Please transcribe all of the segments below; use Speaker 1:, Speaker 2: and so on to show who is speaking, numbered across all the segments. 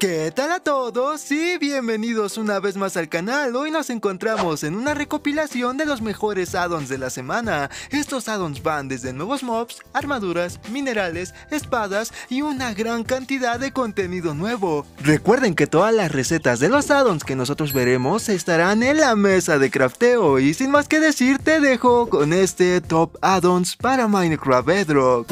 Speaker 1: ¿Qué tal a todos? Y bienvenidos una vez más al canal. Hoy nos encontramos en una recopilación de los mejores addons de la semana. Estos addons van desde nuevos mobs, armaduras, minerales, espadas y una gran cantidad de contenido nuevo. Recuerden que todas las recetas de los addons que nosotros veremos estarán en la mesa de crafteo. Y sin más que decir, te dejo con este top addons para Minecraft Bedrock.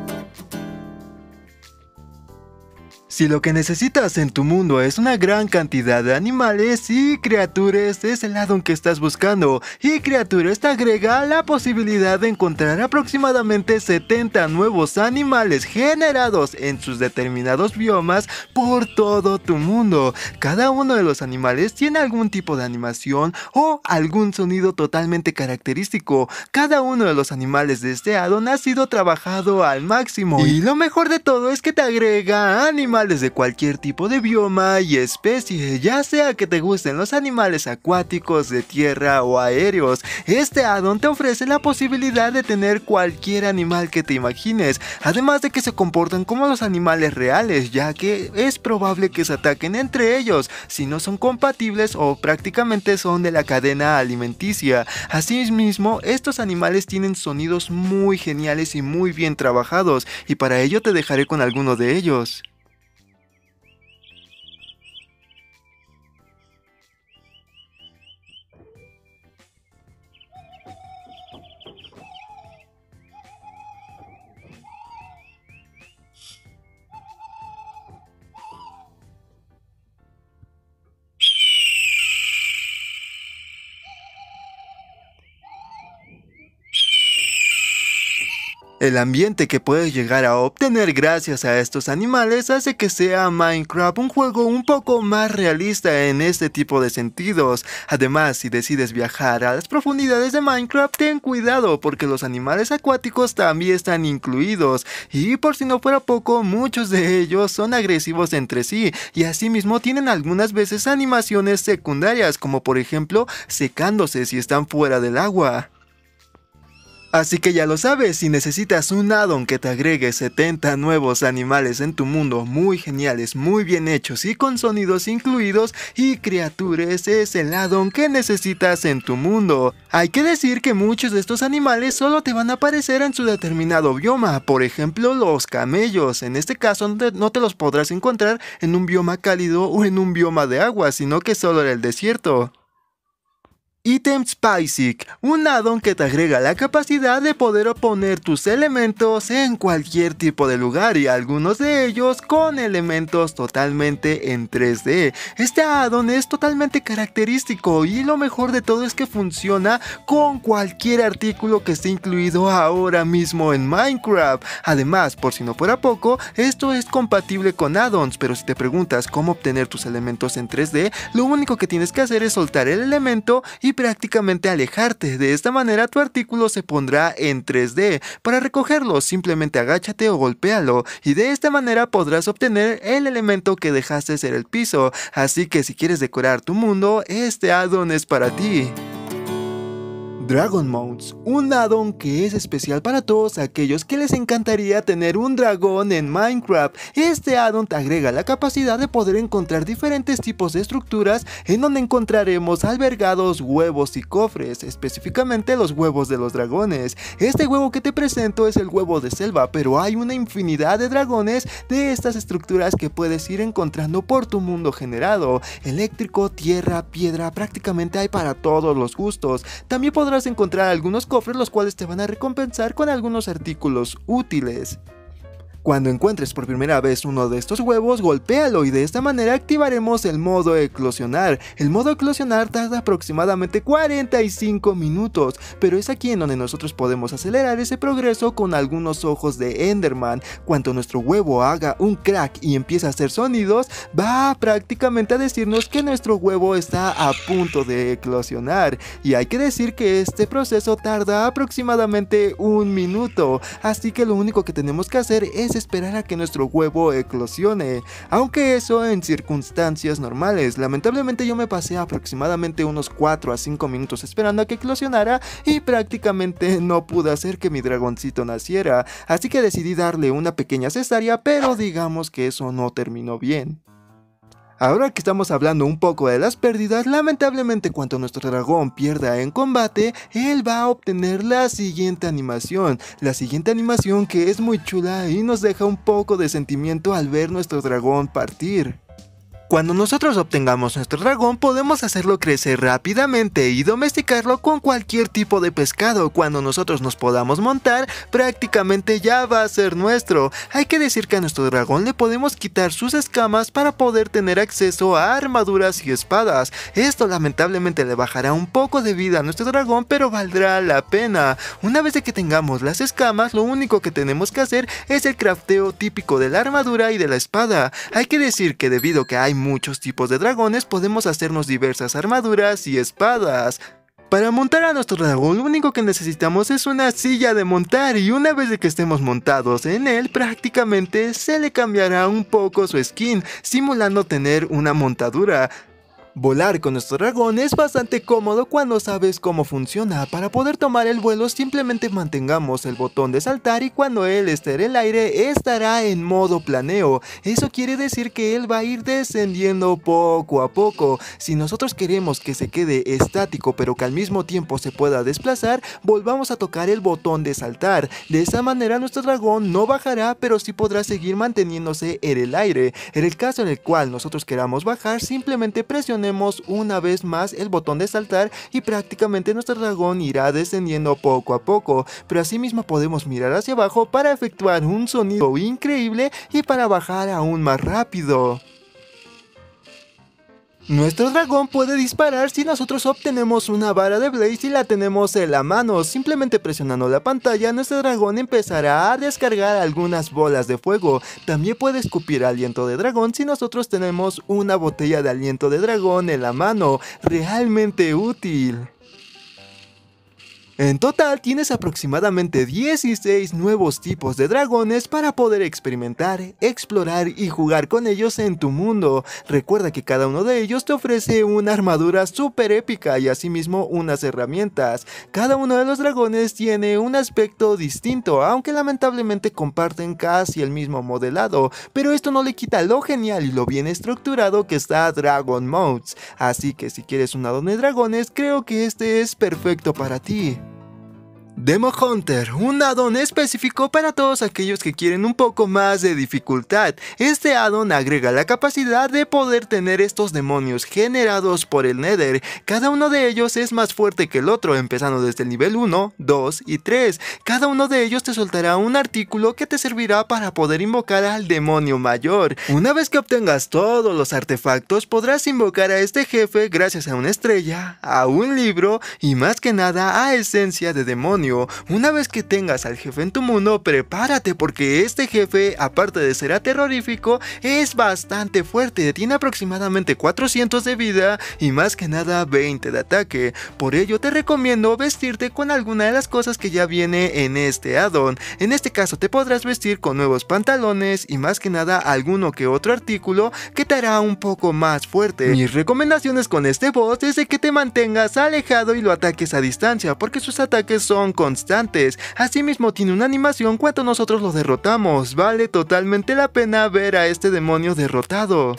Speaker 1: Si lo que necesitas en tu mundo es una gran cantidad de animales y criaturas, es el addon que estás buscando. Y criaturas te agrega la posibilidad de encontrar aproximadamente 70 nuevos animales generados en sus determinados biomas por todo tu mundo. Cada uno de los animales tiene algún tipo de animación o algún sonido totalmente característico. Cada uno de los animales de este addon ha sido trabajado al máximo. Y lo mejor de todo es que te agrega animales de cualquier tipo de bioma y especie, ya sea que te gusten los animales acuáticos, de tierra o aéreos. Este addon te ofrece la posibilidad de tener cualquier animal que te imagines, además de que se comportan como los animales reales, ya que es probable que se ataquen entre ellos si no son compatibles o prácticamente son de la cadena alimenticia. Asimismo, estos animales tienen sonidos muy geniales y muy bien trabajados, y para ello te dejaré con alguno de ellos. El ambiente que puedes llegar a obtener gracias a estos animales hace que sea Minecraft un juego un poco más realista en este tipo de sentidos. Además, si decides viajar a las profundidades de Minecraft, ten cuidado porque los animales acuáticos también están incluidos. Y por si no fuera poco, muchos de ellos son agresivos entre sí y asimismo tienen algunas veces animaciones secundarias, como por ejemplo secándose si están fuera del agua. Así que ya lo sabes, si necesitas un addon que te agregue 70 nuevos animales en tu mundo muy geniales, muy bien hechos y con sonidos incluidos y criaturas, es el addon que necesitas en tu mundo. Hay que decir que muchos de estos animales solo te van a aparecer en su determinado bioma, por ejemplo los camellos. En este caso no te los podrás encontrar en un bioma cálido o en un bioma de agua, sino que solo en el desierto. Item Spicy, un addon que te agrega la capacidad de poder poner tus elementos en cualquier tipo de lugar y algunos de ellos con elementos totalmente en 3D. Este addon es totalmente característico y lo mejor de todo es que funciona con cualquier artículo que esté incluido ahora mismo en Minecraft. Además, por si no fuera poco, esto es compatible con addons, pero si te preguntas cómo obtener tus elementos en 3D, lo único que tienes que hacer es soltar el elemento y prácticamente alejarte. De esta manera tu artículo se pondrá en 3D. Para recogerlo, simplemente agáchate o golpéalo y de esta manera podrás obtener el elemento que dejaste ser el piso. Así que si quieres decorar tu mundo, este addon es para ti. Dragon Mounts, un addon que es especial para todos aquellos que les encantaría tener un dragón en Minecraft. Este addon te agrega la capacidad de poder encontrar diferentes tipos de estructuras en donde encontraremos albergados huevos y cofres, específicamente los huevos de los dragones. Este huevo que te presento es el huevo de selva, pero hay una infinidad de dragones de estas estructuras que puedes ir encontrando por tu mundo generado. Eléctrico, tierra, piedra, prácticamente hay para todos los gustos. También podrás encontrar algunos cofres los cuales te van a recompensar con algunos artículos útiles. Cuando encuentres por primera vez uno de estos huevos, golpéalo y de esta manera activaremos el modo eclosionar. El modo eclosionar tarda aproximadamente 45 minutos, pero es aquí en donde nosotros podemos acelerar ese progreso con algunos ojos de Enderman. Cuando nuestro huevo haga un crack y empiece a hacer sonidos, va prácticamente a decirnos que nuestro huevo está a punto de eclosionar. Y hay que decir que este proceso tarda aproximadamente 1 minuto, así que lo único que tenemos que hacer es esperar a que nuestro huevo eclosione, aunque eso en circunstancias normales. Lamentablemente yo me pasé aproximadamente unos 4 a 5 minutos esperando a que eclosionara y prácticamente no pude hacer que mi dragoncito naciera, así que decidí darle una pequeña cesárea, pero digamos que eso no terminó bien. Ahora que estamos hablando un poco de las pérdidas, lamentablemente cuando nuestro dragón pierda en combate, él va a obtener la siguiente animación. La siguiente animación que es muy chula y nos deja un poco de sentimiento al ver nuestro dragón partir. Cuando nosotros obtengamos nuestro dragón, podemos hacerlo crecer rápidamente y domesticarlo con cualquier tipo de pescado. Cuando nosotros nos podamos montar, prácticamente ya va a ser nuestro. Hay que decir que a nuestro dragón le podemos quitar sus escamas para poder tener acceso a armaduras y espadas. Esto lamentablemente le bajará un poco de vida a nuestro dragón, pero valdrá la pena. Una vez de que tengamos las escamas, lo único que tenemos que hacer es el crafteo típico de la armadura y de la espada. Hay que decir que debido a que hay muchos tipos de dragones, podemos hacernos diversas armaduras y espadas. Para montar a nuestro dragón, lo único que necesitamos es una silla de montar, y una vez de que estemos montados en él, prácticamente se le cambiará un poco su skin, simulando tener una montadura. Volar con nuestro dragón es bastante cómodo cuando sabes cómo funciona. Para poder tomar el vuelo, simplemente mantengamos el botón de saltar y cuando él esté en el aire estará en modo planeo. Eso quiere decir que él va a ir descendiendo poco a poco. Si nosotros queremos que se quede estático pero que al mismo tiempo se pueda desplazar, volvamos a tocar el botón de saltar. De esa manera nuestro dragón no bajará, pero sí podrá seguir manteniéndose en el aire. En el caso en el cual nosotros queramos bajar, simplemente presionemos una vez más el botón de saltar y prácticamente nuestro dragón irá descendiendo poco a poco, pero asimismo podemos mirar hacia abajo para efectuar un sonido increíble y para bajar aún más rápido. Nuestro dragón puede disparar si nosotros obtenemos una vara de Blaze y la tenemos en la mano. Simplemente presionando la pantalla, nuestro dragón empezará a descargar algunas bolas de fuego. También puede escupir aliento de dragón si nosotros tenemos una botella de aliento de dragón en la mano. Realmente útil. En total tienes aproximadamente 16 nuevos tipos de dragones para poder experimentar, explorar y jugar con ellos en tu mundo. Recuerda que cada uno de ellos te ofrece una armadura súper épica y asimismo unas herramientas. Cada uno de los dragones tiene un aspecto distinto, aunque lamentablemente comparten casi el mismo modelado, pero esto no le quita lo genial y lo bien estructurado que está Dragon Modes. Así que si quieres un addon de dragones, creo que este es perfecto para ti. Demo Hunter, un addon específico para todos aquellos que quieren un poco más de dificultad. Este addon agrega la capacidad de poder tener estos demonios generados por el Nether. Cada uno de ellos es más fuerte que el otro, empezando desde el nivel 1, 2 y 3. Cada uno de ellos te soltará un artículo que te servirá para poder invocar al demonio mayor. Una vez que obtengas todos los artefactos, podrás invocar a este jefe gracias a una estrella, a un libro y más que nada a esencia de demonio. Una vez que tengas al jefe en tu mundo, prepárate porque este jefe, aparte de ser terrorífico, es bastante fuerte. Tiene aproximadamente 400 de vida y más que nada 20 de ataque. Por ello te recomiendo vestirte con alguna de las cosas que ya viene en este addon. En este caso te podrás vestir con nuevos pantalones y más que nada alguno que otro artículo que te hará un poco más fuerte. Mis recomendaciones con este boss es de que te mantengas alejado y lo ataques a distancia porque sus ataques son constantes. Asimismo tiene una animación cuando nosotros lo derrotamos. Vale totalmente la pena ver a este demonio derrotado.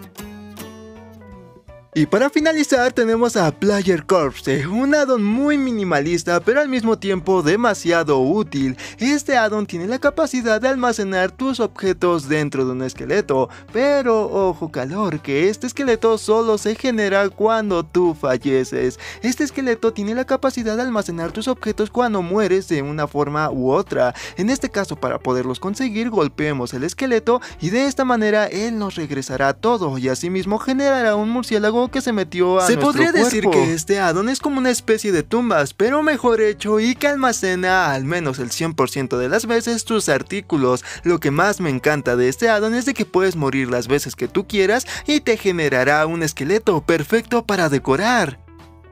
Speaker 1: Y para finalizar tenemos a Player Corpse, un addon muy minimalista pero al mismo tiempo demasiado útil. Este addon tiene la capacidad de almacenar tus objetos dentro de un esqueleto, pero ojo calor, que este esqueleto solo se genera cuando tú falleces. Este esqueleto tiene la capacidad de almacenar tus objetos cuando mueres de una forma u otra. En este caso, para poderlos conseguir, golpeemos el esqueleto y de esta manera él nos regresará todo y asimismo generará un murciélago que se metió a nuestro cuerpo. Se podría decir que este addon es como una especie de tumbas, pero mejor hecho y que almacena al menos el 100% de las veces tus artículos. Lo que más me encanta de este addon es de que puedes morir las veces que tú quieras y te generará un esqueleto perfecto para decorar.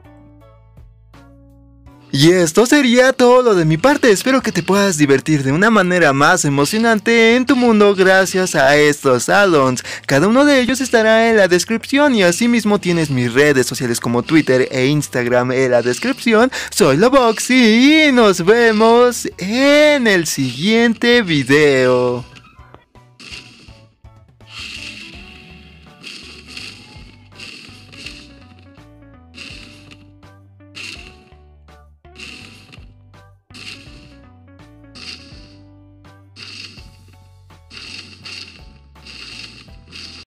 Speaker 1: Y esto sería todo lo de mi parte, espero que te puedas divertir de una manera más emocionante en tu mundo gracias a estos addons. Cada uno de ellos estará en la descripción y asimismo tienes mis redes sociales como Twitter e Instagram en la descripción. Soy Loboxy y nos vemos en el siguiente video.